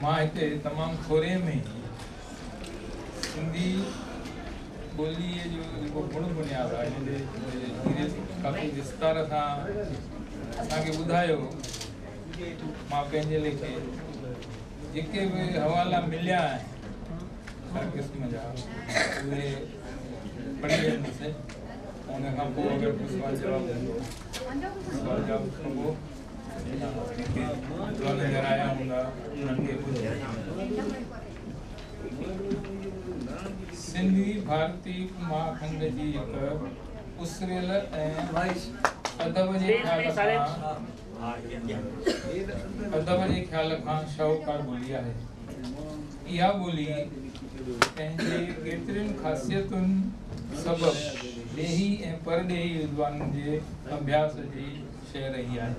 मां हिते तमामु थोरे में सिंधी ॿोलीअ जो जेको गुण बुनियाद आहे हिनजे काफ़ी विस्तार सां असांखे ॿुधायो। मां पंहिंजे लेखे जेके बि हवाला मिलिया आहिनि हर क़िस्म जा उहे पढ़ी वेंदुसि। उन खां पोइ अगरि को सुवाल जवाबु हूंदो सुवाल जवाबु खां पोइ जेके नज़र आया हूंदा उन्हनि खे ॿुधायो। सिंधी भारतीय महाखंड जी हिकु उसरियल ऐं अदब जे ख़्याल खां शाहूकार ॿोली आहे। इहा ॿोली पंहिंजे केतिरियुनि ख़ासियतुनि सबबु ॾेही ऐं परॾेही विद्वाननि जे अभ्यास जी शइ रही आहे।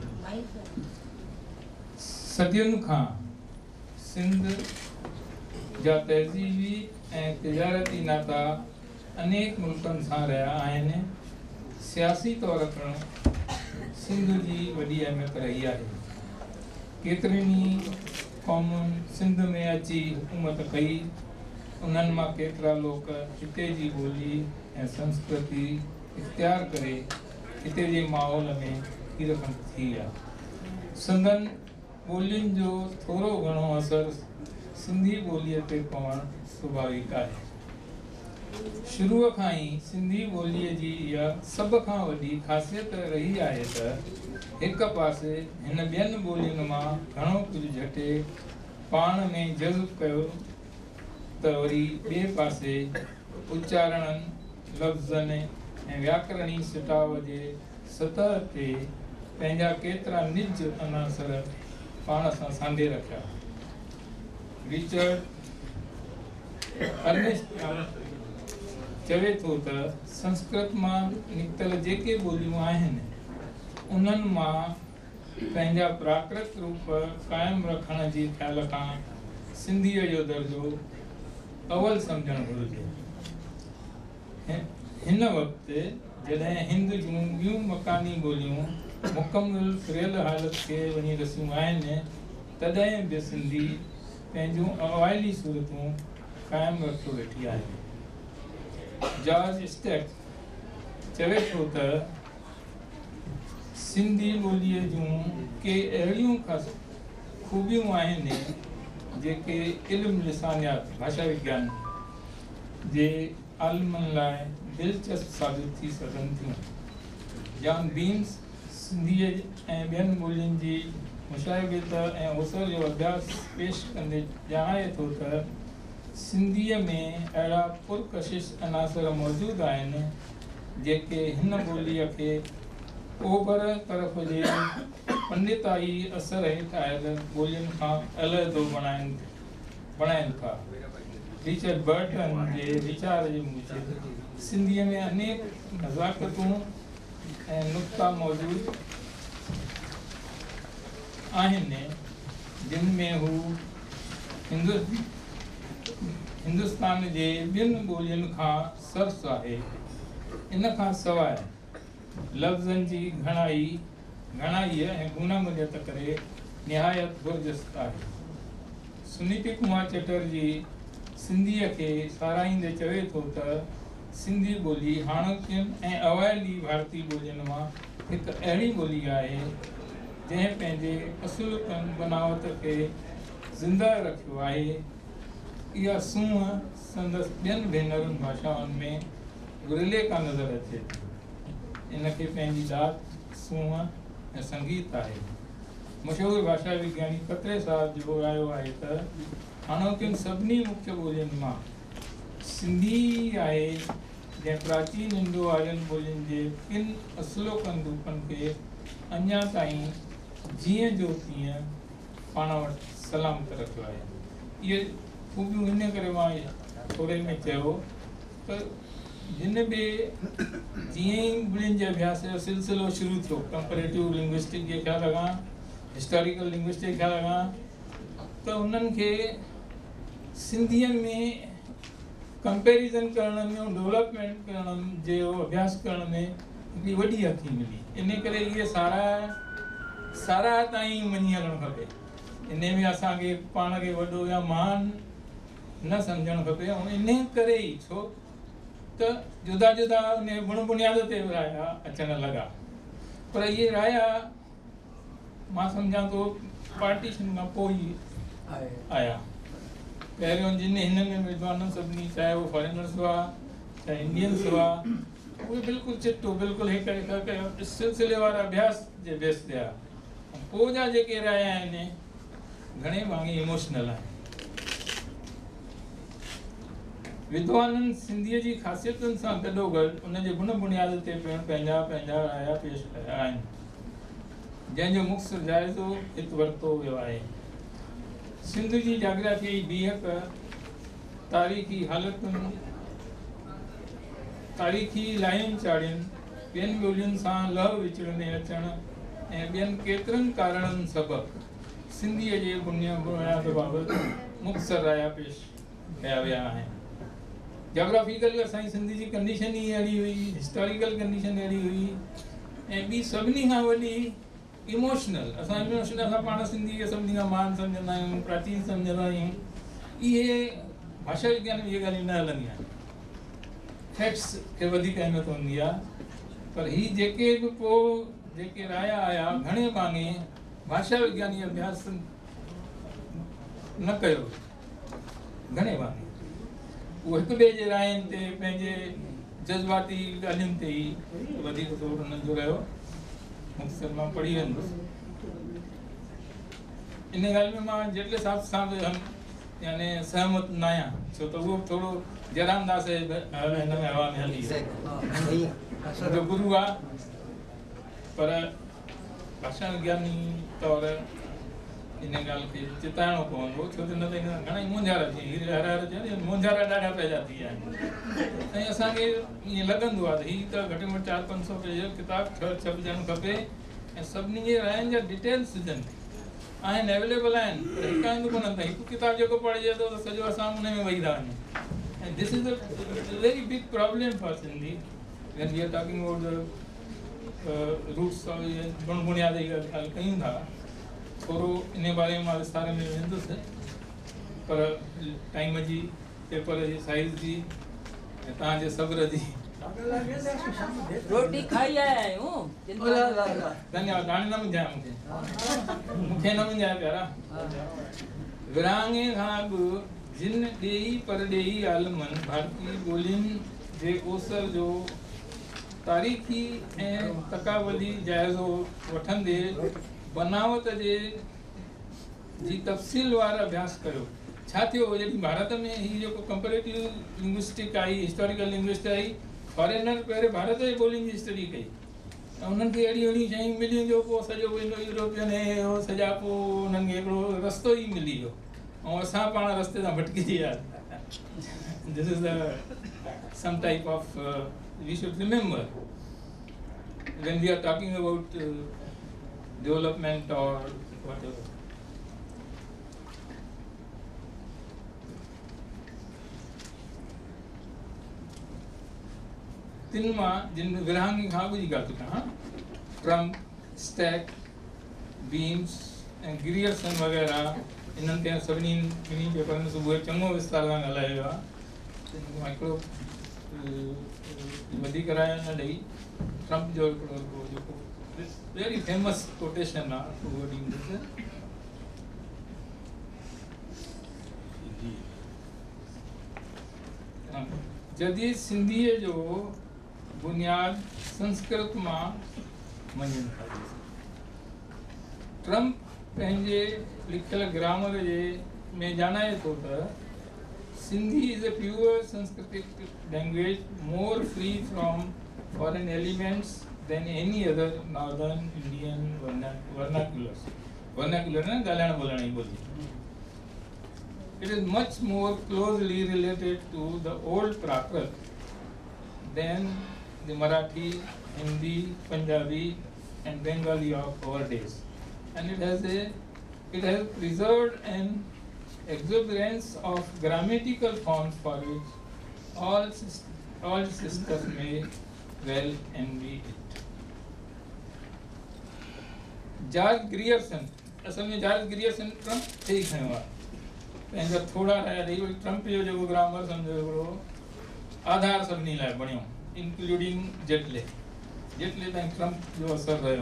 सदियुनि खां सिंध जा तहज़ीबी ऐं तिजारती नाता अनेक मुल्कनि सां रहिया आहिनि। सियासी तौर ते सिंध जी वॾी अहमियत रही आहे। केतिरनि ई क़ौमुनि सिंध में अची हुकूमत कई। उन्हनि मां केतिरा लोक हिते जी ॿोली ऐं संस्कृति इख़्तियार करे हिते जे माहौल में हीरखंड थी विया। संदन ॿोलियुनि जो थोरो घणो असरु सिंधी ॿोलीअ ते पवणु स्वाभाविक आहे। शुरूअ खां ई सिंधी ॿोलीअ जी इहा सभ खां वॾी ख़ासियत रही आहे त हिक पासे हिन ॿियनि ॿोलियुनि मां घणो कुझु झटे पाण में जज़्ब कयो त वरी ॿिए पासे उचारणनि लफ़्ज़नि ऐं व्याकरणी सिटाव जे सतह ते पंहिंजा केतिरा निज अनासर पाण सां सांढे रखिया। रिचर्ड अर्नेस्ट चवे थो त संस्कृत मां निकितल जेके ॿोलियूं आहिनि उन्हनि मां पंहिंजा प्राकृत रूप क़ाइमु रखण जे ख़्याल खां सिंधीअ जो दर्जो अवल सम्झणु घुरिजे। हिन वक़्तु जॾहिं हिंद जूं ॿियूं मकानी ॿोलियूं मुकमिल फिरियल हालत खे वञी रसियूं आहिनि तॾहिं बि सिंधी पंहिंजूं अवाइली सूरतूं क़ाइमु रखियो वेठी आहे। जॉर्ज स्टेक चवे थो त सिंधी ॿोलीअ जूं के अहिड़ियूं ख़ूबियूं आहिनि जेके इल्मु लिसानियात भाषा विज्ञान जे आलिमनि लाइ दिलचस्प साबित थी सघनि थियूं। जॉन बीन्स सिंधीअ ऐं ॿियनि ॿोलियुनि जी मुशाहिबत ऐं उसर जो अभ्यास पेश कंदे ॼाणाए थो त सिंधीअ में अहिड़ा पुरकशिश अनासर मौजूदु आहिनि जेके हिन ॿोलीअ खे ओभर तरफ़ जे पंडिताई असर हेठि आयल ॿोलियुनि खां अलहदो बणाइनि था। रिचर्ड बर्टन जे वीचार जे मूजिबि सिंधीअ में अनेक नज़ाकतूं ऐं नुक़्ता मौजूदु आहिनि जिन में हू हिंदुस्तान जे ॿियनि ॿोलियुनि खां सरस आहे। इन खां सवाइ लफ़्ज़नि जी घणाईअ ऐं गूनागूनियत करे निहायत गुरजस्त आहे। सुनीति कुमार चटर्जी सिंधीअ खे साराईंदे चवे थो त सिंधी ॿोली हाणोकियुनि ऐं अवाइली भारतीय ॿोलियुनि मां हिकु अहिड़ी ॿोली आहे जंहिं पंहिंजे असुल बनावत खे ज़िंदा रखियो आहे। इहा सूंहं संदसि ॿियनि भेनरुनि भाषाउनि में गुरिले कान नज़र अचे थी। इनखे पंहिंजी दात सूंहं ऐं संगीत आहे। मशहूरु भाषा विज्ञानी कतरे साहब जो रायो आहे त हाणोकियुनि सभिनी मुख्य ॿोलियुनि मां सिंधी आहे जंहिं प्राचीन इंडो आर्यन ॿोलियुनि जे किन असुलोकनि रूपनि खे अञा ताईं जीअं जो तीअं पाण वटि सलामत रखियो आहे। इहे ख़ूबियूं इन करे मां थोरे में चयो त जिन बि जीअं ई ॿोलियुनि जे अभ्यास जो सिलसिलो शुरू थियो कंपेरेटिव लिंग्विस्टिक जे ख़्याल खां हिस्टोरिकल लिंग्विस्टिक ख़्याल खां त उन्हनि खे सिंधीअ में कंपेरिज़न करण में ऐं डेवलपमेंट करण जो अभ्यास करण में हिकिड़ी वॾी हथी मिली। इन करे इहे सारा ताईं वञी हलणु खपे। इन में असांखे पाण खे वॾो या महान न सम्झणु खपे ऐं इन करे ई छो त जुदा जुदा उन गुण बुनियाद ते राया अचणु लॻा पर इहे राया मां सम्झां थो पार्टीशन खां पोइ ई आया पहिरियों जिन हिन में विद्वान सभिनी चाहे उहे फॉरेनर्स हुआ चाहे इंडियंस हुआ उहे बिल्कुलु चिट्टो बिल्कुलु हिकु सिलसिले वारा अभ्यास जे बेस ते आहे पोइ जा जेके राया आहिनि घणे भाङे इमोशनल आहिनि विद्वाननि सिंधीअ जी ख़ासियतुनि सां गॾोगॾु उनजे गुण बुनियाद ते पिणु पंहिंजा पंहिंजा राया पेश कया आहिनि जंहिंजो मुख़्तसिर जाइज़ो हिते वरितो वियो आहे सिंध जी जाग्राफियाई बीहक तारीख़ी हालतुनि तारीख़ी लाइन चाढ़ियुनि ॿियनि ॿोलियुनि सां लह विचड़ंदे अचणु ऐं ॿियनि केतिरनि कारणनि सबबु सिंधीअ जे बुनियाद बाबति मुख़्तसिर राया पेश कया विया आहिनि जोग्राफिकल असांजी सिंधी जी कंडीशन ही अहिड़ी हुई हिस्टोरिकल कंडीशन अहिड़ी हुई ऐं ॿी सभिनी खां वॾी इमोशनल असां पाण सिंधी खे सभिनी खां महान सम्झंदा आहियूं प्राचीन सम्झंदा आहियूं इहे भाषा विज्ञान में इहे ॻाल्हियूं न हलंदियूं आहिनि फैक्ट्स खे वधीक अहमियत हूंदी आहे पर हीअ जेके बि पोइ जेके राया आया घणे भाङे भाषा विज्ञानी अभ्यास न कयो घणे भाङे उहो हिक ॿिए जे रायनि ते पंहिंजे जज़्बाती ॻाल्हियुनि ते ई वधीक ज़ोर हुननि जो रहियो मुख़्तसिर मां पढ़ी वेंदुसि इन ॻाल्हि में मां जेटले साहब सां बि यानी सहमत न आहियां छो त उहो थोरो जयरामदास हिन में हवा में हली वियो गुरू आहे पर भाषा विज्ञानी तौर इन ॻाल्हि खे चिताइणो पवंदो छो त न त घणेई मोंझारा थी चवनि मोंझारा ॾाढा पैदा थी विया आहिनि ऐं असांखे ईअं लॻंदो आहे त हीअ त घटि में घटि 400-500 पेज जो किताबु छपजणु खपे ऐं सभिनी जे रायनि जा डिटेल्स हुजनि आहिनि अवेलेबल आहिनि पर हिकु आहिनि कोन त हिकु किताबु जेको पढ़िजे थो त सॼो असां उन में वेही था वञूं ऐं this is a very big problem for Sindhi when we are talking about the roots of गुण बुनियाद जी ॻाल्हि कयूं था थोरो इन बारे में मां विस्तार में वेंदुसि पर टाइम जी पेपर जी साइज़ जी ऐं तव्हांजे सब्र जी रोटी खाई आया आहियूं धन्यवाद हाणे न मुंझाए मूंखे न मुंझाए प्यारा विरहाङे खां अॻु जिन ॾेई परॾेही आलमनि भारतीय ॿोलियुनि जे ओसर जो तारीख़ी ऐं तकावली जाइज़ो वठंदे बनावट जी तफ़सील वारो अभ्यास कयो छा थियो जॾहिं भारत में हीअ जेको कंपेरेटिव लिंग्विस्टिक आई हिस्टोरिकल लिंग्विस्ट आई फॉरेनर पहिरें भारत जी ॿोलियुनि जी स्टडी कई ऐं उन्हनि खे अहिड़ियूं शयूं मिलियूं जो पोइ सॼो इंडो यूरोपियन हो सॼा पोइ उन्हनि खे हिकिड़ो रस्तो ई मिली वियो ऐं असां पाण रस्ते तां भटकी विया this is some type of we should remember when we are talking about development or whatever. तिन मां जिन विरहाङे खां अॻु जी ॻाल्हि थो कयां ट्रम्प स्टैक बीम्स ऐं ग्रियर्सन वग़ैरह इन्हनि ते सभिनी ॿिन्ही पेपरनि में सुबुह चङो विस्तार सां ॻाल्हायो आहे मां हिकिड़ो वधीक राय न ॾेई ट्रम्प जो हिकिड़ो जेको वेरी फेमस कोटेशन आहे उहो ॾींदुसि जदीद सिंधीअ जो बुनियाद संस्कृत मां मञनि था ट्रम्प पंहिंजे लिखियल ग्रामर जे में ॼाणाए थो त Sindhi is a pure Sanskritic language, more free from foreign elements than any other northern Indian vernaculars. Vernacular na galan bolani boli. It is much more closely related to the old Prakrit than the Marathi, Hindi, Punjabi, and Bengali of our days, and it has preserved an exuberance of grammatical forms for which all sisters may well envy it. George Grierson असल में George Grierson Trump थे ही खयो आहे पंहिंजा थोड़ा रहिया रही वरी ट्रम्प जो जेको ग्रामर सम्झो हिकिड़ो आधार सभिनी लाइ बणियो इंक्लूडिंग जेटले ताईं ट्रम्प जो असर रहियो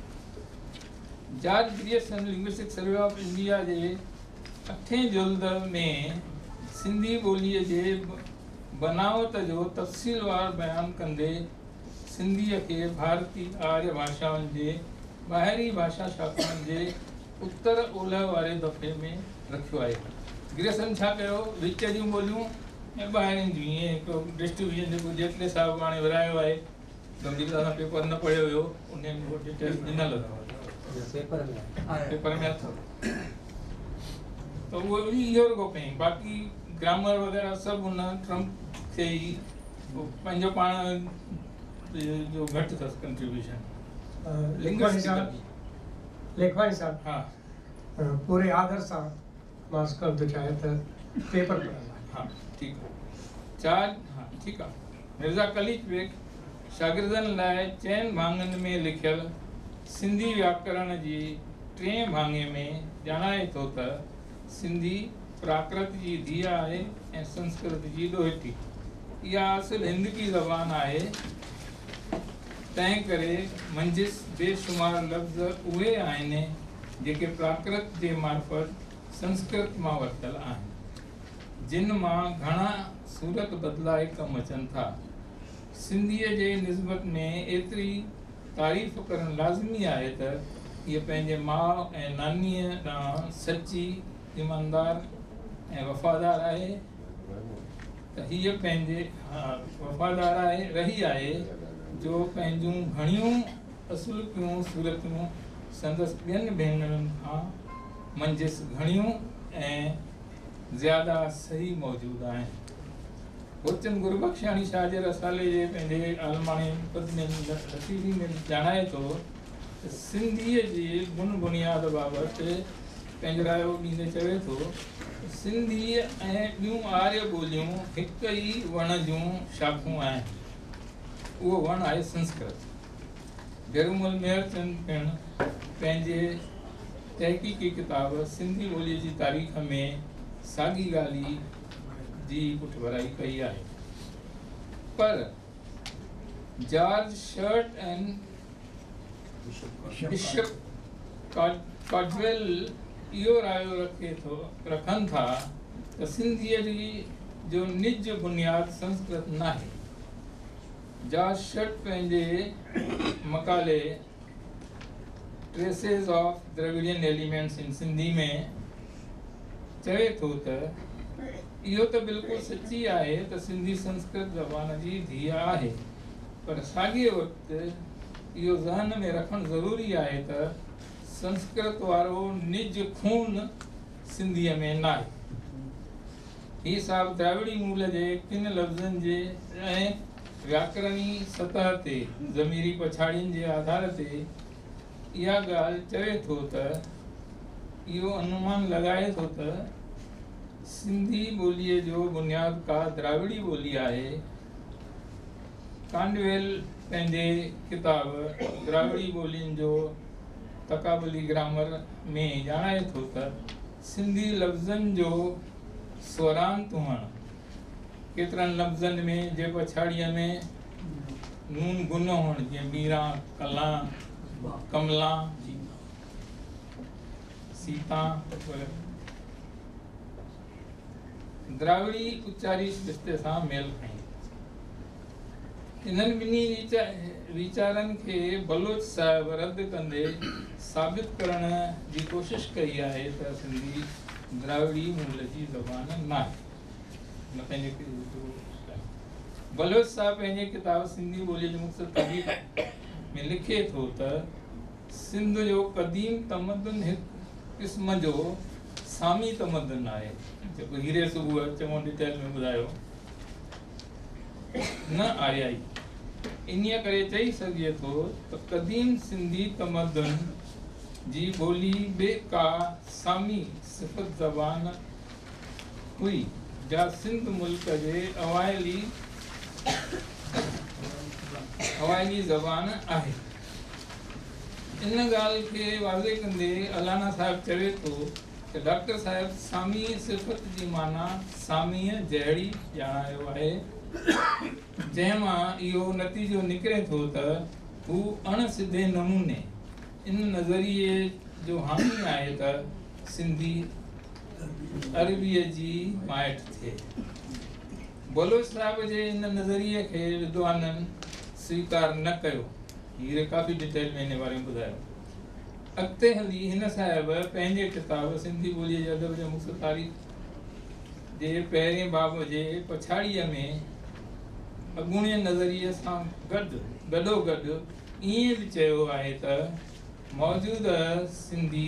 George Grierson linguistic survey of India जे 8 जुल्द में सिंधी ॿोलीअ जे बनावट जो तफ़सीलवार बयानु कंदे सिंधीअ खे भारतीय आर्य भाषाउनि जे ॿाहिरी भाषा शाखाउनि जे उत्तर ओलह वारे दफ़े में रखियो आहे ग्रियर्सन छा कयो विच जूं ॿोलियूं ऐं ॿाहिरिनि जूं ईअं हिकिड़ो डिस्ट्रीब्यूशन जेको जेटले साहिबु हाणे विरायो आहे गंभीर सां पेपर न पढ़ियो हुयो उन में उहो डिटेल्स ॾिनल पेपर में अथव त उहो इहो रुगो कयईं बाक़ी ग्रामर वग़ैरह सभु उन ट्रम्प खे ई पंहिंजो पाण जो घटि अथसि कंट्रीब्यूशन लेखवानी साहब हाँ पूरे आदर सां मां करणु थो चाहियां त पेपर पढ़ंदा हाँ ठीक है मिर्ज़ा कलीच बेग शागिर्दनि लाइ 4 भाङनि में लिखियल सिंधी व्याकरण जी 3 भाङे में ॼाणाए थो त सिंधी प्राकृत जी धीअ आहे ऐं संस्कृत जी ॾोहिटी इहा असुल हिंद की ज़बान आहे तंहिं करे मंजिस बेशुमार लफ़्ज़ उहे आहिनि जेके प्राकृत जे मार्फत संस्कृत मां वरितल आहिनि जिन मां घणा सूरत बदिलाए कमु अचनि था सिंधीअ जे निस्बत में एतिरी तारीफ़ करणु लाज़मी आहे त हीअ पंहिंजे माउ ऐं नानीअ ॾांहुं सची ईमानदार ऐं वफ़ादार आहे त हीअ पंहिंजे वफ़ादार आहे रही आहे जो पंहिंजूं घणियूं असुलकियूं सूरतियूं संदसि ॿियनि भेनरुनि खां मंझिसि घणियूं ऐं ज़्यादा सही मौजूदु आहिनि होचन गुरबख्शाणी शाह जे रसाले जे पंहिंजे आलमाणी पद में लतीफ़ी में ॼाणाए थो त सिंधीअ जी बुन बुनियाद बाबति पंहिंजो रायो ॾींदे चवे थो सिंधी ऐं ॿियूं आर्य ॿोलियूं हिकु ई वण जूं शाखूं आहिनि उहो वण आहे संस्कृत बेरूमल मेहरचंद पिणु पंहिंजे तहक़ीक़ी किताब सिंधी ॿोलीअ जी तारीख़ में साॻी ॻाल्हि जी पुठिभराई कई आहे पर George Shirt and Bishop Caldwell इहो रायो रखनि था त सिंधीअ जी जो निज बुनियाद संस्कृत न आहे जॉर्ज शर्ट पंहिंजे मकाले traces of Dravidian elements in Sindhi में चवे थो त इहो त बिल्कुलु सची आहे त सिंधी संस्कृत ज़बान जी धीअ आहे पर साॻिए वक़्तु इहो ज़हन में रखणु ज़रूरी आहे त संस्कृत वारो निज खून सिंधीअ में न आहे हीअ साहिबु द्राविड़ी मूल जे किन लफ़्ज़नि जे ऐं व्याकरणी सतह ते ज़मीरी पछाड़ियुनि जे आधार ते इहा ॻाल्हि चवे थो त इहो अनुमान लॻाए थो त सिंधी ॿोलीअ जो बुनियाद का द्राविड़ी ॿोली आहे कांडवेल पंहिंजे किताब द्राविड़ी ॿोलियुनि जो तक़ाबुली ग्रामर में ॼाणाए थो त सिंधी लफ़्ज़नि जो स्वरांत हुअणु केतिरनि लफ़्ज़नि में जे पछाड़ीअ में नून गुन हुअणु जीअं मीरा कला कमला सीता द्राविड़ी उच्चारी रिश्ते सां मेल खईं इन्हनि ॿिन्ही वीचारनि खे बलोच साहिब रद्द कंदे साबित करण जी कोशिश कई आहे त सिंधी द्राविड़ी मूल जी ज़बान न आहे बलोच साहिब पंहिंजे किताब सिंधी ॿोलीअ जी मुक़्तसर तारीख़ में लिखे थो त सिंध जो क़दीम तमदन हिकु क़िस्म जो सामी तमदन आहे जेको हीरे सुबुह चङो डिटेल में ॿुधायो न आर्याई इन्हीअ करे चई सघे थो त क़दीम सिंधी तमदन जी ॿोली बेका सामी सिफ़त ज़बान हुई जा सिंध मुल्क जे अवाइली ज़बान आहे इन ॻाल्हि खे वाज़े कंदे अलाना साहिब चवे थो कि डॉक्टर साहिब सामी सिफ़त जी माना सामीअ जहिड़ी ॼाणायो आहे, जंहिंमां इहो नतीजो निकिरे थो त हू अणसिधे नमूने इन नज़रिए जो हामी आहे त सिंधी अरबीअ जी माइट थिए। बलोच साहिब जे इन नज़रिए खे विद्वाननि स्वीकार न कयो। हीअ काफ़ी डिटेल में हिन बारे में ॿुधायो। अॻिते हली हिन साहिब पंहिंजे किताब सिंधी ॿोलीअ जे अदब जे मुख्य तारीख़ जे पहिरें बाब जे पछाड़ीअ में अॻूणे नज़रिए सां गॾोगॾु ईअं बि चयो आहे त मौजूदा सिंधी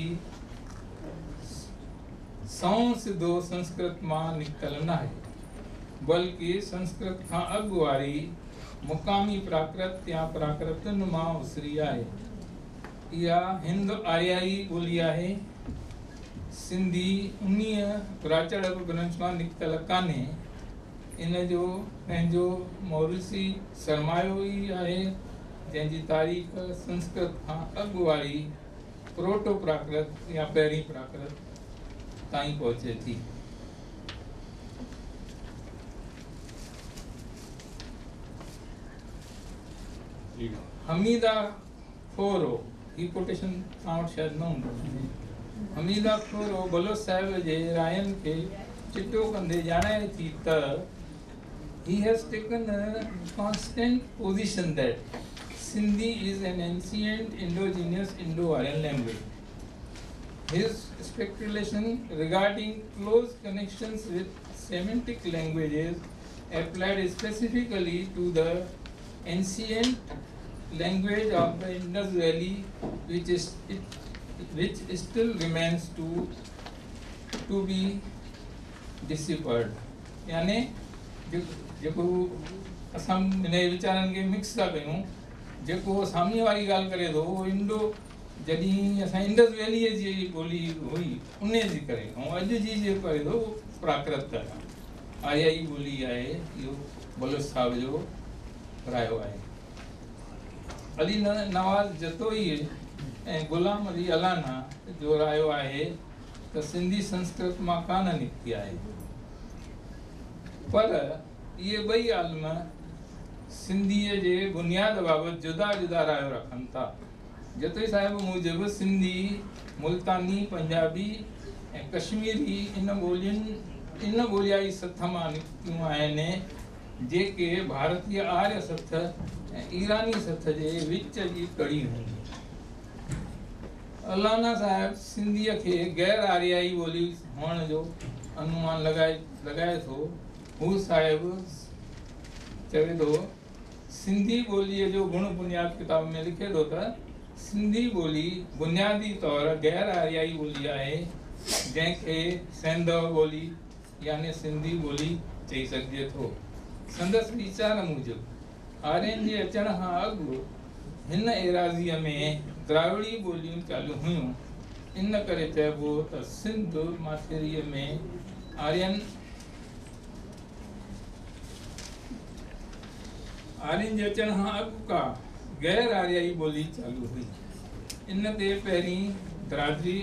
सौं सिधो संस्कृत मां निकितल न आहे, बल्कि संस्कृत खां अॻु वारी मुक़ामी प्राकृत या प्राकृत मां उसरी आहे। इहा हिंद आर्याई ॿोली आहे। सिंधी उन्हीअ प्राचड़ ग्रंथ मां निकितल कान्हे। इन जो पंहिंजो मौरूसी सरमायो ई आहे, जंहिंजी तारीख़ संस्कृत खां अॻु वारी प्रोटो प्राकृत या पहिरीं प्राकृत ताईं पहुचे थी। हमीदा खोरो, ही कोटेशन तव्हां वटि शायदि न हूंदो। हमीदा खोरो बलोच साहिब जे रायनि खे चिटो कंदे ॼाणाए थी त he has taken a constant position that Sindhi is an ancient indigenous Indo-Aryan language. His speculation regarding close connections with Semitic languages applied specifically to the ancient language of the Indus Valley, which still remains to be deciphered. यानी जेको असां इन वीचारनि खे mix था कयूं, जेको सामी वारी ॻाल्हि करे थो उहो इंडो जॾहिं असां इंडस वैलीअ जी ॿोली हुई उन जी करे, ऐं अॼु जी जेको करे थो उहो प्राकृत आर्याई ॿोली आहे। इहो बलोच साहिब जो रायो आहे। अली नवाज़ जतोई ऐं गुलाम अली अलाना जो रायो आहे त सिंधी संस्कृत मां कान निकिती आहे, पर इहे ॿई आलिम सिंधीअ जे बुनियाद बाबति जुदा जुदा रायो रखनि था। जतोई साहिब मूजिबि सिंधी, मुल्तानी, पंजाबी ऐं कश्मीरी इन ॿोलियाई सथ मां निकितियूं आहिनि, जेके भारतीय आर्य सथ ऐं ईरानी सथ जे विच जी कड़ी हूंदी। अलाना साहिब सिंधीअ खे गैर आर्याई ॿोली हुअण जो अनुमान लॻाए थो। हू साहिब चवे थो, सिंधी ॿोलीअ जो गुण बुनियाद किताब में लिखे थो त सिंधी ॿोली बुनियादी तौरु गैर आर्याई ॿोली आहे, जंहिंखे सैंधव ॿोली यानी सिंधी ॿोली चई सघिजे थो। संदसि वीचार मूजिबि आर्यनि जे अचण खां अॻु हिन एराज़ीअ में द्राविड़ी ॿोलियूं चालू हुयूं। इन करे चइबो त सिंध माथिरीअ में आर्यनि जे अचण खां अॻु का गैर आर्याई ॿोली चालू हुई। इन ते पहिरीं द्राविड़ी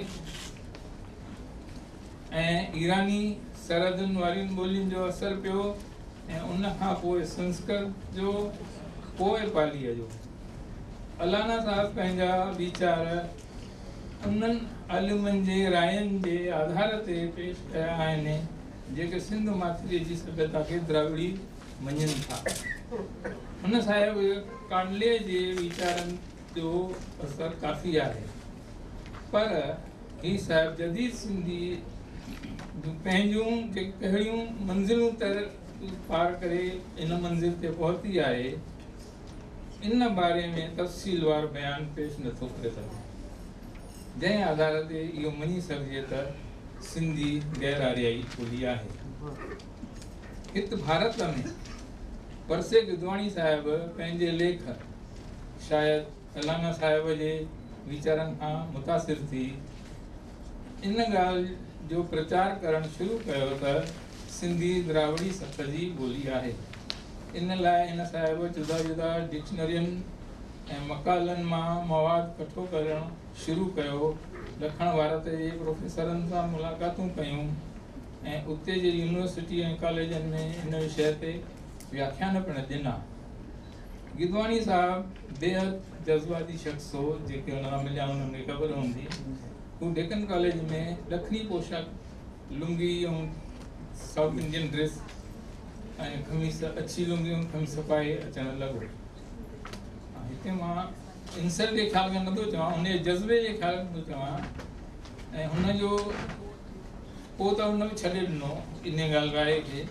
ऐं ईरानी सरहदुनि वारियुनि ॿोलियुनि जो असरु पियो, ऐं उन खां पोइ संस्कृत जो, पोइ पालीअ जो। अलाना साहिब पंहिंजा वीचार उन्हनि आलिमनि जे रायनि जे आधार ते पेश कया आहिनि, जेके सिंध माथिरीअ जी सभ्यता खे द्राविड़ी मञनि था। हुन साहिब कांडले जे वीचारनि जो असरु काफ़ी आहे, पर ही साहिब जदीद सिंधी पंहिंजूं कहिड़ियूं मंज़िलूं पार करे इन मंज़िल ते पहुती आहे, इन बारे में तफ़सीलवार बयानु पेश नथो करे सघे, जंहिं आधार ते इहो मञी सघिजे त सिंधी गैर आर्याई ॿोली आहे। हिते भारत में परसे गिदवाणी साहिब पंहिंजे लेख शायदि अलाना साहिब जे वीचारनि खां मुतासिर थी इन ॻाल्हि जो प्रचार करणु शुरू कयो त सिंधी द्राविड़ी सथ जी ॿोली आहे। इन लाइ इन साहिब जुदा जुदा डिक्शनरियुनि ऐं मकालनि मां मवाद कठो करणु शुरू कयो। ॾखण भारत जे प्रोफेसरनि सां मुलाक़ातूं कयूं ऐं उते जे यूनिवर्सिटी ऐं कॉलेजनि में इन विषय ते व्याख्यान पिणु ॾिना। गिदवाणी साहब बेहद जज़्बाती शख़्स हो, जेके हुन सां मिलिया हुननि खे ख़बर हूंदी। हू डेकन कॉलेज में ॾखणी पोशाक लुंगी ऐं साउथ इंडियन ड्रेस ऐं खमीस अछी लुंगी ऐं खमीस पाए अचणु लॻो। हिते मां इंसल्ट जे ख़्याल में नथो चवां, उन जे जज़्बे जे ख़्याल में थो चवां। ऐं हुनजो पोइ त हुन छॾे ॾिनो इन ॻाल्हि राय खे।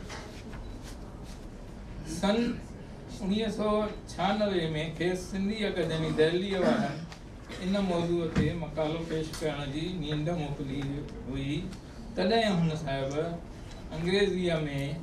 सन 1996 में खेसि सिंधी अकेडमी दिल्लीअ वारनि इन मौज़ूअ ते मक़ालो पेश करण जी नींड मोकिली हुई। तॾहिं हुन साहिब अंग्रेज़ीअ में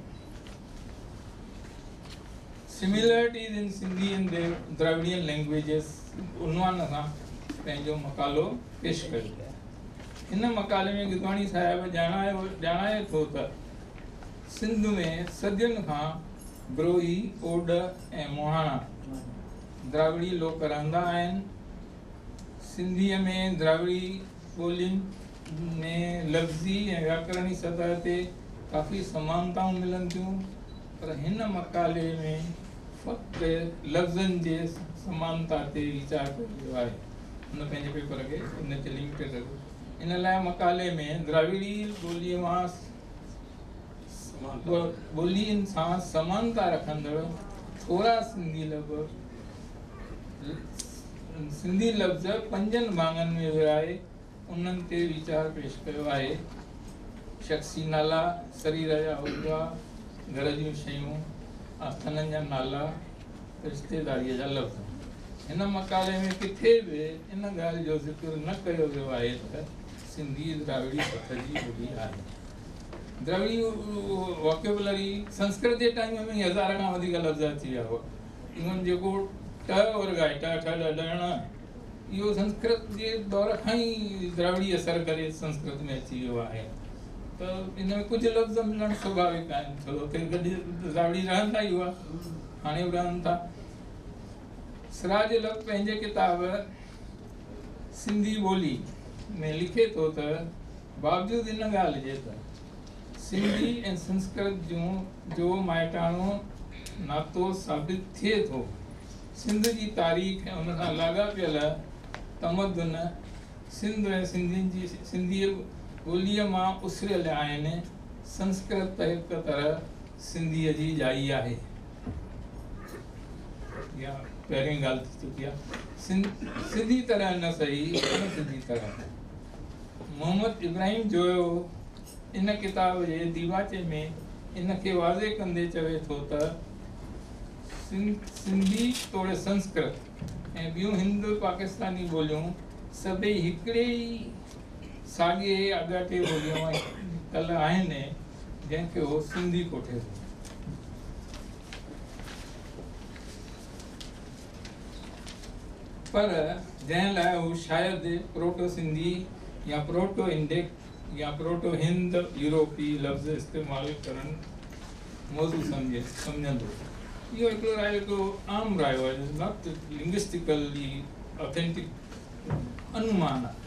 Similarities in Sindhi and Darwadian Languages उन्वान सां पंहिंजो मक़ालो पेश कयो। हिन मक़ाले में गिदवाणी साहिब ॼाणाए थो त सिंध में सदियुनि खां ब्रोही, ओड ऐं मोहाणा द्राविड़ी लोक रहंदा आहिनि। सिंधीअ में द्राविड़ी ॿोलियुनि में लफ़्ज़ी ऐं व्याकरणी सतह ते काफ़ी समानताऊं मिलनि थियूं, पर हिन मक़ाले में फ़क़्ति लफ़्ज़नि जे समानता ते वीचार कयो वियो आहे। हुन पंहिंजे पेपर खे इन ते लिमिटेड रखियो। इन लाइ मक़ाले में द्राविड़ी ॿोलियुनि सां समानता रखंदड़ थोरा सिंधी लफ़्ज़ 5 भाङनि में विराए उन्हनि ते वीचार पेश कयो आहे। शख़्सी नाला, शरीर जा उहिदा, घर जूं शयूं, आस्थाननि जा नाला, रिश्तेदारीअ जा लफ़्ज़। हिन मक़ाले में किथे बि इन ॻाल्हि जो ज़िक्र न कयो वियो आहे त सिंधी द्राविड़ी सतह जी ॿोली आहे। द्राविड़ी वॉकेबुलरी संस्कृत जे टाइम में 1000 खां वधीक लफ़्ज़ अची विया हुआ। इवन जेको ट वर्ग आहे, ट ठ ॾ इहो संस्कृत जे दौर खां ई द्राविड़ी असर करे संस्कृत में अची वियो आहे। त इन में कुझु लफ़्ज़ मिलणु स्वाभाविक आहिनि, छो उते गॾु द्राविड़ी रहंदा ई हुआ, हाणे बि रहनि था। सिराज लफ़ पंहिंजे किताब सिंधी ॿोली में लिखे थो त बावजूदि इन ॻाल्हि जे त सिंधी ऐं संस्कृत जो माइटाणो नातो साबित थिए थो, सिंध जी तारीख़ ऐं उन सां लाॻापियल तमदुन सिंध ऐं सिंधी ॿोलीअ मां उसिरियल आहिनि। संस्कृत हिकु तरह सिंधीअ जी जाइ आहे। या पहिरीं ॻाल्हि थी चुकी आहे। सिधी तरह न सही, न सिधी तरह। मोहम्मद इब्राहिम जोयो इन किताब जे दीवाचे में इन खे वाज़े कंदे चवे थो त सिंधी तोड़े संस्कृत ऐं ॿियूं हिंद पाकिस्तानी ॿोलियूं सभई हिकिड़े ई साॻिए अॻाटे ॿोलियूं कल आहिनि जंहिंखे उहो सिंधी कोठे थो। पर जंहिं लाइ हू शायदि प्रोटो सिंधी या प्रोटो इंडिक या प्रोटो हिंद यूरोपी लफ़्ज़ इस्तेमालु करणु मौज़ू सम्झंदो। इहो हिकिड़ो राय, हिकिड़ो आम राय आहे, नॉट लिंग्विस्टिकली ऑथेंटिक अनुमान आहे।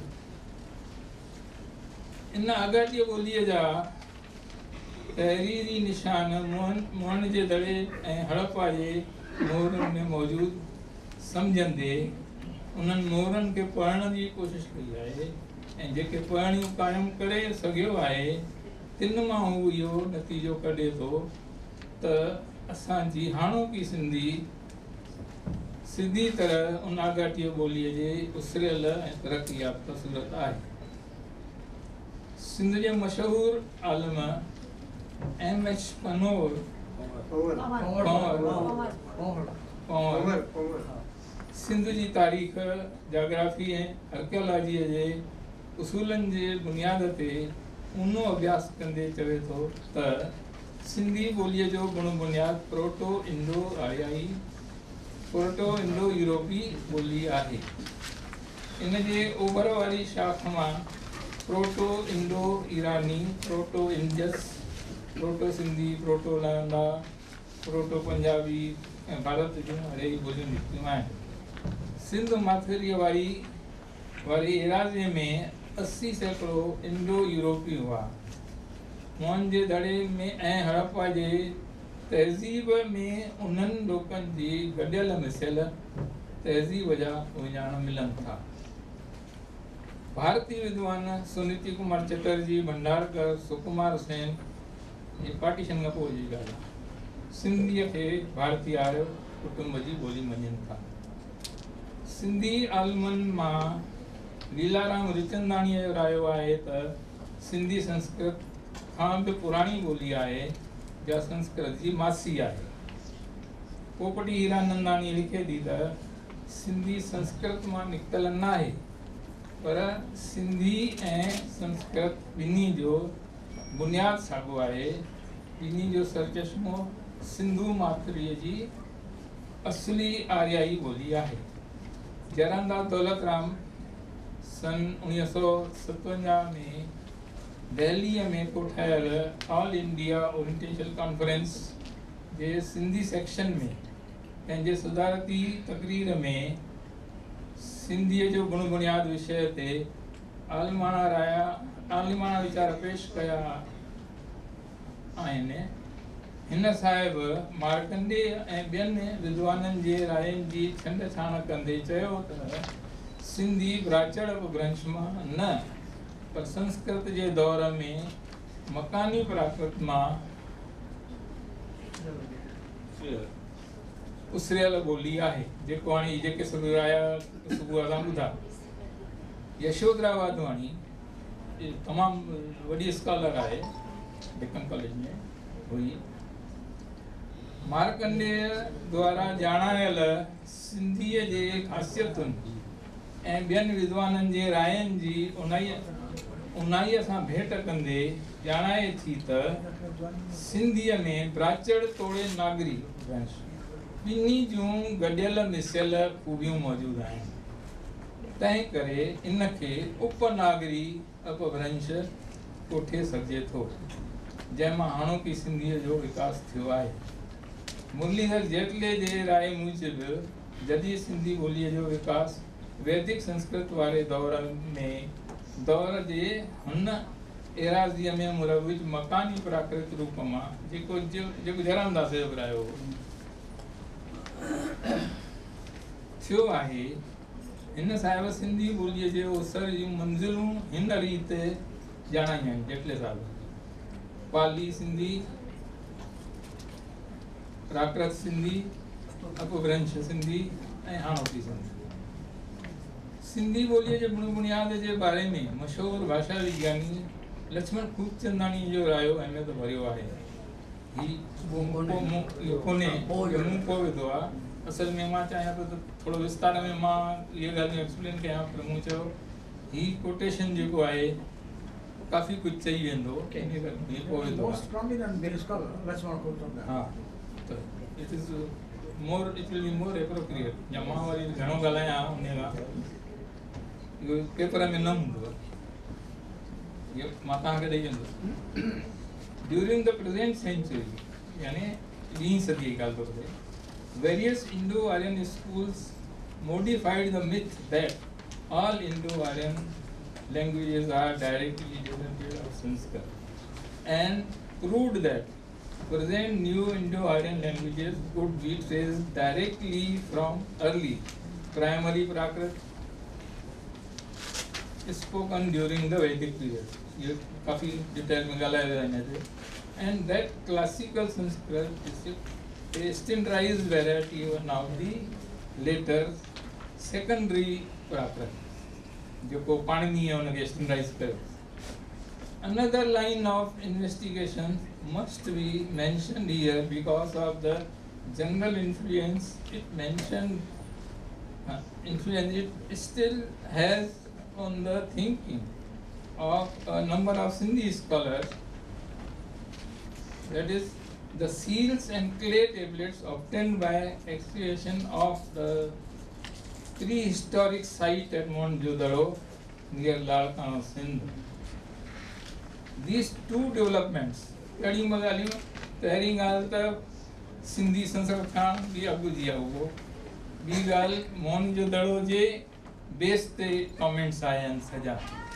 इन अॻाटीअ ॿोलीअ जा तहरीरी निशान मोहन जे दड़े ऐं हड़प्पा जे मोहरनि में मौजूदु सम्झंदे उन्हनि मोहरनि खे पढ़ण जी कोशिशि कई आहे ऐं जेके पढ़णियूं क़ाइमु करे सघियो आहे तिन मां हू इहो नतीजो कढे थो त असांजी हाणोकी सिंधी सिधी तरह उन आगाटीअ ॿोलीअ जे उसिरियल ऐं तरक़ी याफ़्ता सूरत आहे। सिंध जे मशहूरु आलिम Sh.Bhagwan सिंध जी तारीख़, जाग्राफी ऐं आर्कियोलॉजीअ जे उसूलनि जे बुनियाद ते ऊनो अभ्यास कंदे चवे थो त सिंधी ॿोलीअ जो गुण बुनियाद प्रोटो इंडो आर्याई, प्रोटो इंडो यूरोपी ॿोली आहे। इन जे ओभर वारी शाख मां प्रोटो इंडो ईरानी, proto Indus, proto Sindhi, proto Lahnda, proto Punjabi ऐं भारत जूं अहिड़ी ॿोलियूं निकितियूं आहिनि। सिंध माथिरीअ वारी एराज़ीअ में 80 सैकड़ो इंडो यूरोपी हुआ। मोहन जे दड़े में ऐं हड़प्पा जे तहज़ीब में उन्हनि लोकनि जी गॾियल मिसियल तहज़ीब जा विञाण मिलनि था। भारतीय विद्वान सुनीति कुमार चटर्जी, भंडारकर, सुकुमार सेन, ये पार्टीशन खां पोइ जी ॻाल्हि आहे, सिंधीअ खे भारतीय आर्य कुटुंब जी ॿोली मञनि था। सिंधी आलमनि मां लीलाराम रिचंदाणीअ जो रायो आहे त सिंधी संस्कृत खां बि पुराणी ॿोली आहे, जा संस्कृत जी मासी आहे। पोपटी हीरानंदाणी लिखे थी त सिंधी संस्कृत मां निकितल न आहे, पर सिंधी ऐं संस्कृत ॿिन्ही जो बुनियादु साॻियो आहे। ॿिन्ही जो सरचश्मो सिंधू माथिरीअ जी असली आर्याई ॿोली आहे। जयरामदास दौलतराम सन 1957 में दिल्लीअ में कोठायल ऑल इंडिया ओरिएंटेशन कॉन्फ्रेंस जे सिंधी सेक्शन में पंहिंजे सदारती तकरीर में सिंधीअ जो गुण बुनियाद विषय ते आलिमाना वीचार पेश कया आहिनि। हिन साहिब मार्कंडेय ऐं ॿियनि विद्वाननि जे रायनि जी छंड छाण कंदे चयो त सिंधी ब्राचड़ अपभ्रंश मां न, पर संस्कृत जे दौर में मकानी प्राकृत मां उसरियल ॿोली आहे, जेको हाणे जेके सभु राया सुबुह सां ॿुधा। यशोधरा वाधवाणी तमामु वॾी स्कॉलर आहे, डेक्कन कॉलेज में हुई। मार्कंडेय द्वारा ॼाणायल सिंधीअ जे ख़ासियतुनि ऐं ॿियनि विद्वाननि जे रायनि जी उन्हाईअ सां भेट कंदे ॼाणाए थी त सिंधीअ में ब्राचड़ तोड़े नागरी ॿिन्ही जूं गॾियल मिसियल खूबियूं मौजूदु आहिनि। तंहिं करे इन खे उपनागरी अपभ्रंश कोठे सघिजे थो, जंहिंमां हाणोकी सिंधीअ जो विकास थियो आहे। मुरलीधर जेटले जे राय मूजिबि जदीद सिंधी ॿोलीअ जो विकास वैदिक संस्कृत वारे दौर जे हुन एराज़ीअ में मुरविज मकानी प्राकृत रूप मां जेको जयरामदास जो रायो थियो आहे। हिन साहिब सिंधी ॿोलीअ जे उसर जूं मंज़िलूं हिन रीति ॼाणायूं आहिनि। जेटले साहिब पाली सिंधी, प्राकृत सिंधी, अपभ्रंश सिंधी ऐं हाणोकी सिंधी। सिंधी ॿोलीअ जे बुनियाद जे बारे में मशहूरु भाषा विज्ञानी लक्ष्मण खूबचंदाणी जो रायो अहमियत भरियो आहे। मूं को विधो आहे। असल में मां चाहियां थो त थोरो विस्तार में मां इहे ॻाल्हियूं एक्सप्लेन कयां, पर मूं चयो हीउ कोटेशन जेको आहे काफ़ी कुझु चई वेंदो। हा, त it will be more appropriate. या मां वरी घणो ॻाल्हायां उन खां, इहो पेपर में न हूंदो, इहो मां तव्हांखे ॾेई वेंदुसि। ड्यूरिंग द प्रेजेंट सेंचुरी, यानी 20वीं सदी जी ॻाल्हि थो थिए, various Indo-Aryan schools modified the myth that all Indo-Aryan languages are directly descended of Sanskrit and proved that present new Indo-Aryan languages could be traced directly from early primary Prakrit spoken during the Vedic period. ये काफी detail में गाला है, and that classical Sanskrit is a standardized variety of the later secondary Prakrit, जो पाणिनी है उनके standardized कर। Another line of investigation must be mentioned here because of the general influence it still has on the thinking of a number of Sindhi scholars. That is, the seals and clay tablets obtained by excavation of the prehistoric site at Mount Jodaro near Lekhwani, Sindh. These two developments, कड़ी मगालियों, तहरी गाल तब सिंधी संस्कृत खान भी अगु दिया हुआ, ॿी ॻाल्हि मोहन जो दड़ो जे base ते comments आया आहिनि सॼा.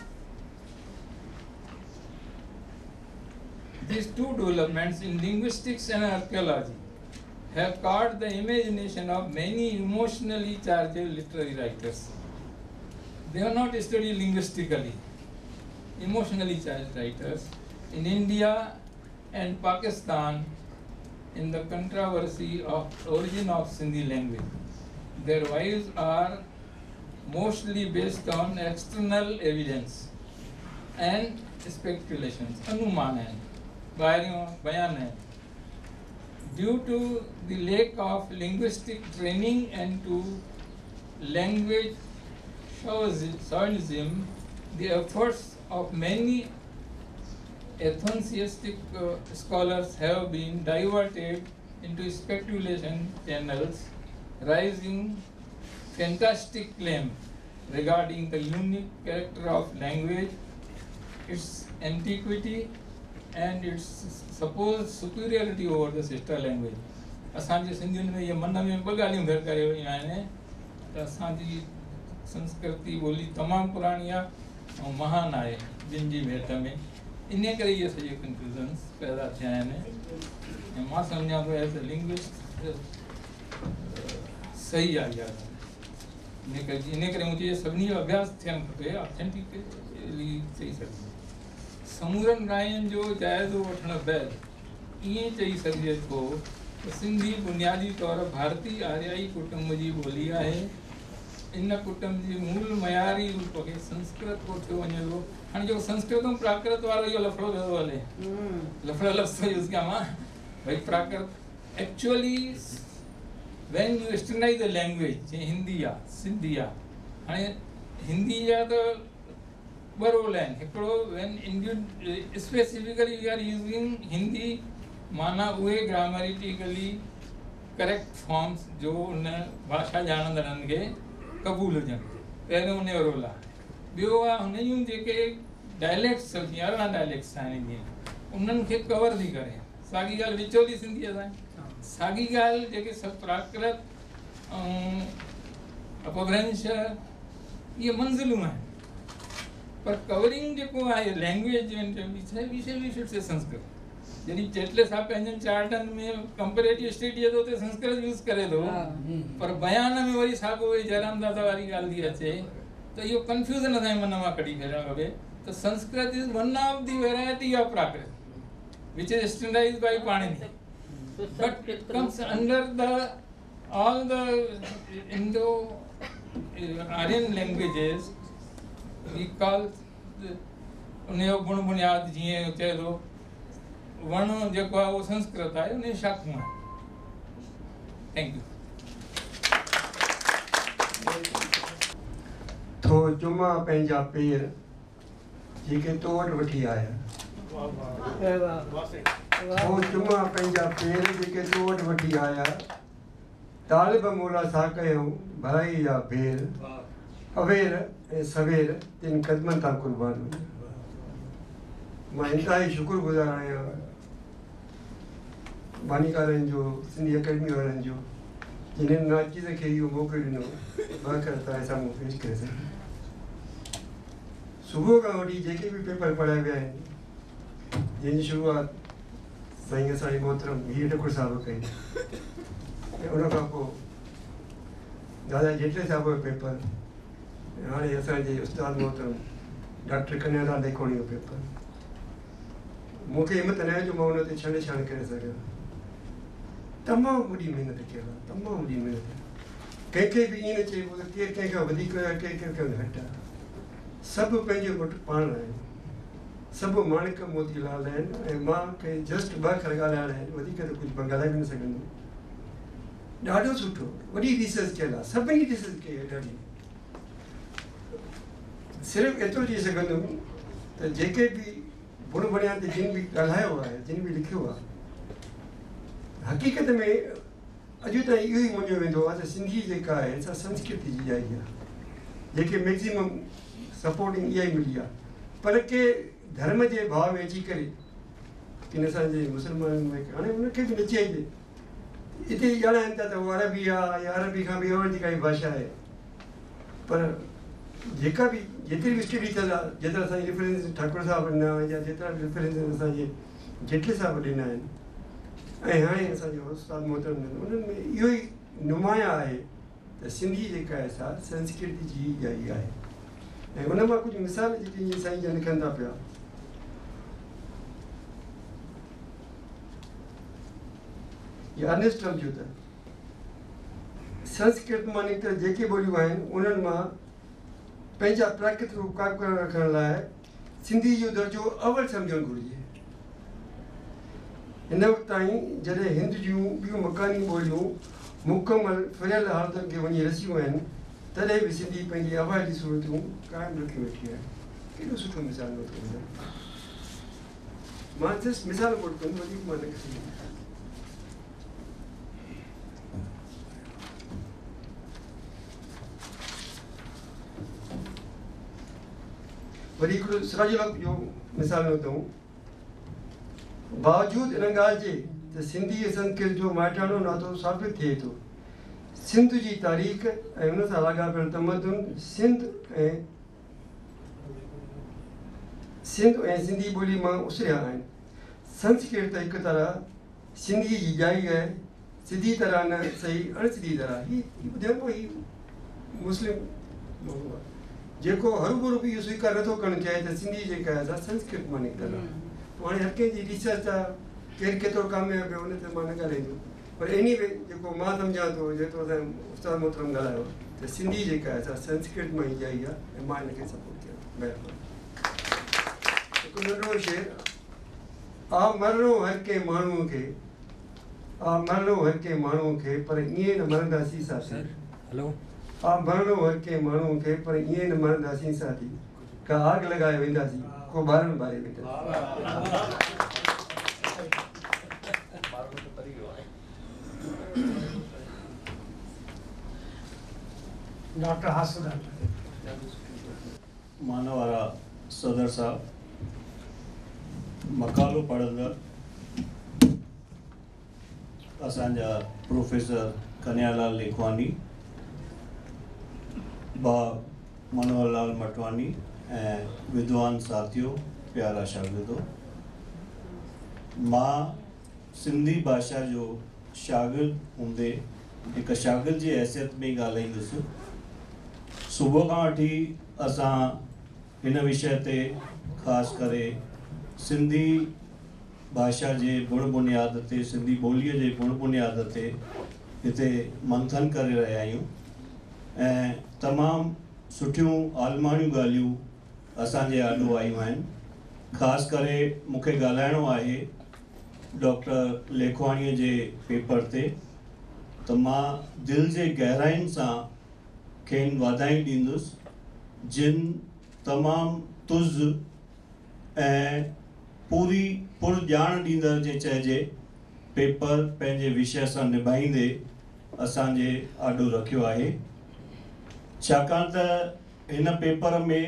These two developments in linguistics and archaeology have caught the imagination of many emotionally charged literary writers. They are not studied linguistically. Emotionally charged writers in India and Pakistan in the controversy of origin of Sindhi language. Their views are mostly based on external evidence and speculations, anuman hai, bayan hai. Due to the lack of linguistic training and to language chauvinism, the efforts of many enthusiastic scholars have been diverted into speculation channels, raising fantastic claims regarding the unique character of language, its antiquity, and its supposed superiority over the sister language. असांजे सिंधियुनि में ये मन में ॿ ॻाल्हियूं घर करे वयूं आहिनि त असांजी संस्कृति ॿोली तमामु पुराणी आहे ऐं महान आहे जिन जी भेट में. इन करे इहे सॼे कंफ्यूज़न्स पैदा थिया आहिनि ऐं मां सम्झां थो एज़ अ लिंग्विस्ट सही आहे इहा ॻाल्हि. इन करे मुंहिंजे सभिनी जो अभ्यास थियणु खपे ऑथेंटिकली चई सघिजे. समूरनि रायनि जो जाइज़ो वठणु बैदि ईअं चई सघिजे थो त सिंधी बुनियादी तौरु भारतीय आर्याई कुटुंब जी ॿोली आहे. इन कुटुंब जी मूल मयारी रूप खे संस्कृत कोठियो वञे थो. हाणे जेको संस्कृत ऐं प्राकृत वारो इहो लफड़ो पियो थो हले, लफड़ो लफ़्ज़ यूज़ कयां मां भई Prakrit actually when you externalize the language, जीअं हिंदी आहे सिंधी आहे. हाणे हिंदी जा त ॿ रोल आहिनि. हिकिड़ो when specifically we are using Hindi माना उहे ग्रामेटिकली करेक्ट फॉर्म्स जो उन भाषा ॼाणंदड़नि खे क़बूल हुजनि, पहिरियों उन जो रोल आहे. ॿियो आहे हुन जूं जेके डायलेक्ट्स जीअं अरिड़हं डायलेक्ट्स आहिनि जीअं उन्हनि खे कवर थी करे. साॻी ॻाल्हि विचोली सिंधी आहे. साॻी ॻाल्हि जेके सभु प्राकृत ऐं अपभ्रंश इहे मंज़िलूं आहिनि, पर कवरिंग जेको आहे लैंग्वेज से संस्कृत. जॾहिं चेटले साहब पंहिंजनि चार्टनि में कंपेरेटिव स्टडी जो हुते संस्कृत यूज़ करे थो, पर बयान में वरी साॻियो वरी जयराम दादा वारी ॻाल्हि थी अचे त इहो कंफ्यूज़न असांजे मन मां कढी छॾणु खपे त Sanskrit is one of the variety of Prakrit which is standardized by Panini. But it comes under all the Indo-Aryan languages. We call उनजो गुण बुनियाद जीअं चए थो वण जेको आहे उहो संस्कृत आहे, उन शाखूं आहिनि. Thank you. थो जुमा पंहिंजा पेर जेके तो वटि वठी आया. थो जुमा पंहिंजा पेर जेके तो वटि वठी आया. तालिब मोला सा कयूं भलाई या भेर अवेर ऐं सवेर तिन क़दमनि तां क़ुर्बान. मां इंतिहाई शुक्रगुज़ार आहियां बानीकारनि जो, सिंधी अकेडमी वारनि जो, जिन्हनि नाचीज़ खे इहो मौक़ो ॾिनो बाक़ाइदा तव्हां साम्हूं पेश करे सघे. सुबुह खां वठी जेके बि पेपर पढ़ाया विया आहिनि, जंहिंजी शुरूआत साईं असांजे मोहतरम हीर ठाकुर साहिबु कई ऐं उन खां पोइ दादा जेठले साहिब जो पेपर, हाणे असांजे उस्ताद मोहतरम डॉक्टर कन्हैयालाल लेखवानी जो पेपर. मूंखे हिमत न आहे जो मां हुन ते छंड छाण करे सघां. तमामु वॾी महिनत कयल आहे, तमामु वॾी महिनत. कंहिंखे बि ईअं न चइबो त केरु कंहिंखां वधीक आहे, केरु कंहिंखां घटि आहे. सभु पंहिंजे वटि पाण आहिनि, सभु माणिक मोतीलाल आहिनि ऐं मां कंहिं जस्ट 2 अखर ॻाल्हाइणा आहिनि, वधीक त कुझु मां ॻाल्हाए बि न सघंदुमि. ॾाढो सुठो वॾी रिसर्च कयल आहे, सभिनी रिसर्च कई आहे ॾाढी. सिर्फ़ु एतिरो चई सघंदुमि त जेके बि बुण बुनियाद ते जिन बि ॻाल्हायो आहे, जिन बि लिखियो आहे, हक़ीक़त में अॼु ताईं इहो ई मञियो वेंदो आहे त सिंधी जेका आहे सा संस्कृति जी आई आहे, जेके मैक्सिमम सपोर्टिंग इहा ई मिली आहे. पर के धर्म जे भाव में अची करे किन असांजे मुस्लमाननि में हाणे उनखे बि न चइजे इते ॼाणाइनि था त उहो अरबी आहे या अरबी खां बि अवल जी काई भाषा आहे, पर जेका बि जेतिरी बि स्टडी थियल आहे, जेतिरा असांजी रेफरेंस ठाकुर साहिबु ॾिना या जेतिरा बि रेफरेंस असांजे जेटले साहिबु ॾिना आहिनि ऐं हाणे असांजो उस्ताद मोहतरम आहिनि, उन्हनि में इहो ई नुमाया आहे त सिंधी जेका आहे सा संस्कृति जी इहा ई आहे। ऐं उन मां कुझु मिसाल जेके जीअं साईं जन लिखनि था पिया, या अर्नेस्ट ट्रम्प जो त संस्कृत मां निकितल जेके ॿोलियूं आहिनि उन्हनि मां पंहिंजा प्राकृतिक रूप कायम रखण लाइ सिंधी जो दर्जो अवल सम्झणु घुरिजे। हिन वक़्तु ताईं जॾहिं हिंद जूं ॿियूं मकानी ॿोलियूं मुकमल फिरियल हालतुनि खे वञी रसियूं आहिनि, तॾहिं बि सिंधी पंहिंजी आवाज़ जी सूरतूं क़ाइमु रखी वेठी आहे। केॾो सुठो मिसाल वरितो आहे। मां जस्ट मिसाल कोट कंदुमि, वधीक मां न करे सघंदुमि। वरी हिकिड़ो सिराजुल हक़ जो मिसाल वरितऊं। बावजूद इन ॻाल्हि जे त सिंधी ऐं संस्कृत जो माइटाणो नातो साबित थिए थो, सिंध जी तारीख़ ऐं हुन सां लाॻापियल तमदुन सिंध ऐं सिंधी ॿोली मां उसिरिया आहिनि। संस्कृत त हिकु तरह सिंधी जी जाइ आहे, सिधी तरह न सही अणसिधी तरह। ही ॿुधाइण पोइ ही मुस्लिम जेको हरू बि इहो स्वीकार नथो करणु चाहे त सिंधी जेका आहे सा संस्कृत मां निकितल आहे। पोइ हाणे हर कंहिंजी रिसर्च आहे, केरु केतिरो कामयाबु आहे उन ते मां न ॻाल्हाईंदुमि, पर इन वे जेको मां सम्झां थो, जेतिरो असांजो उस्ताद मोहतरम ॻाल्हायो त सिंधी जेका आहे सा संस्कृत मां ई जाइ आहे ऐं मां हिनखे सपोर्ट कयो। महिरबानी। हिकु नंढिड़ो शेर, आ मरणो हर कंहिं माण्हूअ खे, आ मरणो हर कंहिं माण्हूअ खे, पर ईअं न मरंदासीं साथी। हेलो, आ मरणो हर कंहिं माण्हूअ खे, पर ईअं न मरंदासीं साथी। का आग लॻाए वेंदासीं, को ॿारनि ॿारे वेंदासीं। डॉक्टर हासो मानव वारा सदर साहब, मकालो पढ़ंदड़ असांजा प्रोफेसर कन्हैयालाल लेखवानी, बा मनोहर लाल मटवानी ऐं विद्वान साथियो, प्यारा शागिर्दो, मां सिंधी भाषा जो शागिर्द हूंदे हिकु शागिर्द जी हैसियत में ॻाल्हाईंदुसि। सुबुह खां वठी असां हिन विषय ते ख़ासि करे सिंधी भाषा जे गुण बुनियाद ते, सिंधी ॿोलीअ जे गुण बुनियाद ते हिते मंथन करे रहिया आहियूं ऐं तमामु सुठियूं आलमाणियूं ॻाल्हियूं असांजे आॾो आयूं आहिनि। ख़ासि करे मूंखे ॻाल्हाइणो आहे डॉक्टर लेखवाणीअ जे पेपर ते, त मां दिलि जे गहराइनि सां खेनि वाधायूं ॾींदुसि, जिन तमामु तुज़ ऐं पूरी पुरॼाण ॾींदड़ जे चइजे पेपर पंहिंजे विषय सां निभाईंदे असांजे आॾो रखियो आहे। छाकाणि त हिन पेपर में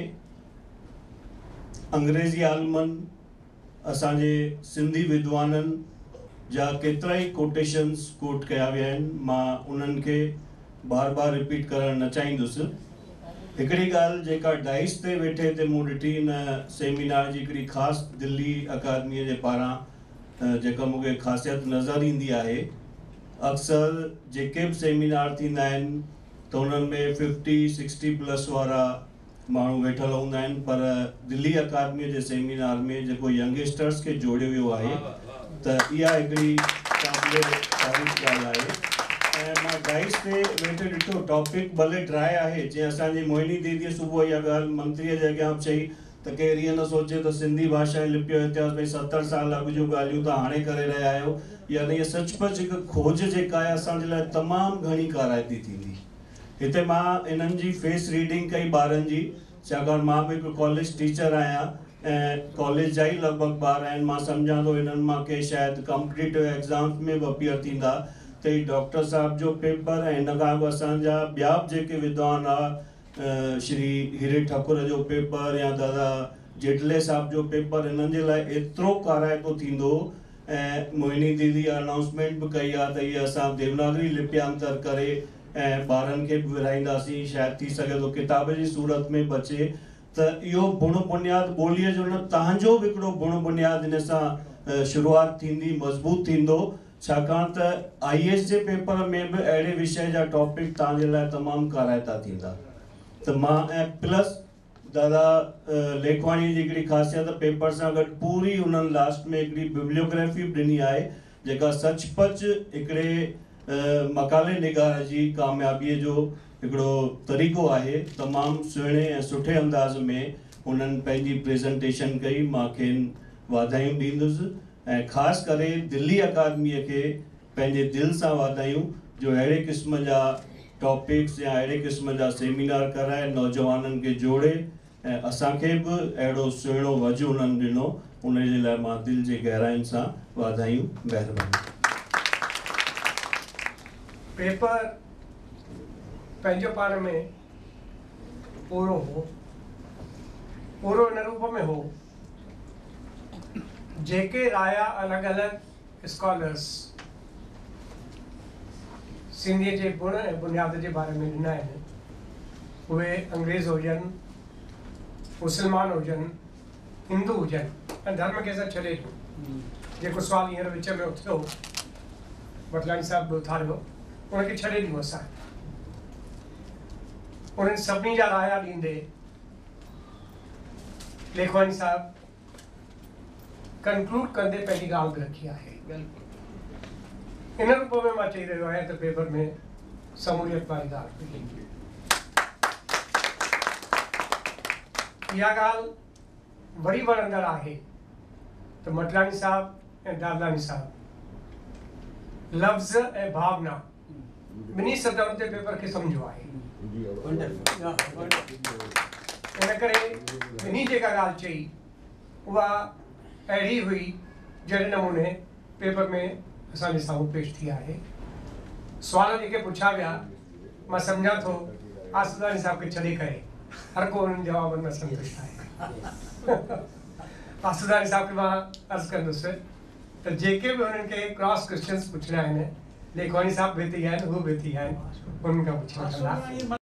अंग्रेज़ी आलमनि, असांजे सिंधी विद्वाननि जा केतिरा ई कोटेशन्स कोट कया विया आहिनि। मां उन्हनि खे बार बार रिपीट करणु न चाहींदुसि। हिकिड़ी ॻाल्हि जेका डाइस ते वेठे ते मूं ॾिठी इन सेमिनार जी, हिकिड़ी ख़ासि दिल्ली अकादमीअ जे पारां जेका मूंखे ख़ासियत नज़र ईंदी आहे, अक्सर जेके बि सेमिनार थींदा आहिनि त उन्हनि में 50-60+ वारा माण्हू वेठल हूंदा आहिनि, पर दिल्ली अकादमीअ जे सेमिनार में जेको यंगस्टर्स खे जोड़ियो वियो आहे, त इहा हिकिड़ी क़ाबिले तारीफ़ ॻाल्हि आहे। ऐं मां डाइस ते वेठे ॾिठो, टॉपिक भले ड्राई आहे, जीअं असांजी मोहिनी दीदीअ सुबुह इहा ॻाल्हि मंत्रीअ जे अॻियां बि चई त केरु इअं न सोचे त सिंधी भाषा ऐं लिपि जो इतिहास भई 70 साल अॻु जूं ॻाल्हियूं तव्हां हाणे करे रहिया आहियो। यानी इहा सचुपचु हिकु खोज जेका आहे असांजे लाइ तमामु घणी काराइती थींदी। हिते मां इन्हनि जी फेस रीडिंग कई ॿारनि जी, छाकाणि मां बि हिकु कॉलेज टीचर आहियां ऐं कॉलेज जा ई लॻभॻि ॿार आहिनि। मां सम्झां थो हिननि मां के शायदि कॉम्पिटिटिव एग्ज़ाम्स में बि अपीयर थींदा, त ही डॉक्टर साहब जो पेपर ऐं हिन खां पोइ असांजा ॿिया बि जेके विद्वान आहे, श्री हीरे ठाकुर जो पेपर या दादा जेटले साहब जो पेपर, हिननि जे लाइ एतिरो काराइतो थींदो मोहिनी दीदी अनाउंसमेंट भी कई आहे त इहा असां देवनागरी लिप्यांतर करे ॿारनि खे बि विराईंदासीं, शायदि थी सघे थो किताब जी सूरत में बचे। त इहो बुण बुनियाद ॿोलीअ जो न, तव्हांजो बि हिकिड़ो बुण बुनियाद इन सां शुरूआति थींदी, मज़बूत थींदो, छाकाणि त IAS जे पेपर में बि अहिड़े विषय जा टॉपिक तव्हांजे लाइ तमामु काराइता थींदा। त मां ऐं प्लस दादा लेखवाणी जी हिकिड़ी ख़ासियत पेपर सां गॾु पूरी उन्हनि लास्ट में हिकिड़ी बिब्लियोग्राफी बि ॾिनी आहे जेका सचपच हिकिड़े मकाले निगार जी कामयाबीअ जो हिकिड़ो तरीक़ो आहे। तमामु सुहिणे ऐं सुठे अंदाज़ में उन्हनि पंहिंजी प्रेज़ेंटेशन कई, मां खेनि वाधायूं ॾींदुसि ऐं ख़ासि करे दिल्ली अकादमीअ खे पंहिंजे दिलि सां वाधायूं जो अहिड़े क़िस्म जा टॉपिक्स या अहिड़े क़िस्म जा सेमिनार कराए नौजवाननि खे जोड़े ऐं असांखे बि अहिड़ो सुहिणो वजु उन्हनि ॾिनो, उनजे लाइ मां दिलि जे गहराइनि सां वाधायूं। महिरबानी। पेपर पंहिंजो पाण में पूरो हो, पूरो इन रूप में हो जेके राया अलॻि अलॻि स्कॉलर्स सिंधीअ जे गुण ऐं बुनियाद जे बारे में ॾिना आहिनि, उहे अंग्रेज़ हुजनि, मुस्लमान हुजनि, हिंदू हुजनि ऐं धर्म खे असां छॾे ॾियो। जेको सुवाल हींअर विच में उथियो मटलानी साहब बि उथारियो, उनखे छॾे ॾियूं असां। उन्हनि सभिनी जा राया ॾींदे लेखवानी साहब कंक्लूड कंदे पंहिंजी ॻाल्हि बि रखी आहे। इन रूप में मां चई रहियो आहियां त पेपर में समूलियत वारी ॻाल्हि हुई। इहा ॻाल्हि वरी वणंदड़ आहे त मटलानी साहब ऐं दादलानी साहब लफ़्ज़ ऐं भावना ॿिन्ही सतहुनि ते पेपर खे सम्झो आहे। इन करे ॿिन्ही जेका ॻाल्हि चई उहा अहिड़ी हुई जहिड़े नमूने पेपर में असांजे साम्हूं पेश थी आहे। सुवाल जेके पुछा विया मां सम्झां थो आसदानी साहब खे छॾे करे हर को उन्हनि जवाबनि में संतुष्ट आहे। आसदानी साहब खे मां अर्ज़ु कंदुसि त जेके बि उन्हनि खे क्रॉस क्वेश्चन्स पुछणा आहिनि, लेखवानी साहब बि हिते ई आहिनि, हू बि हिते ई आहिनि, उन्हनि खां पुछी वठंदा।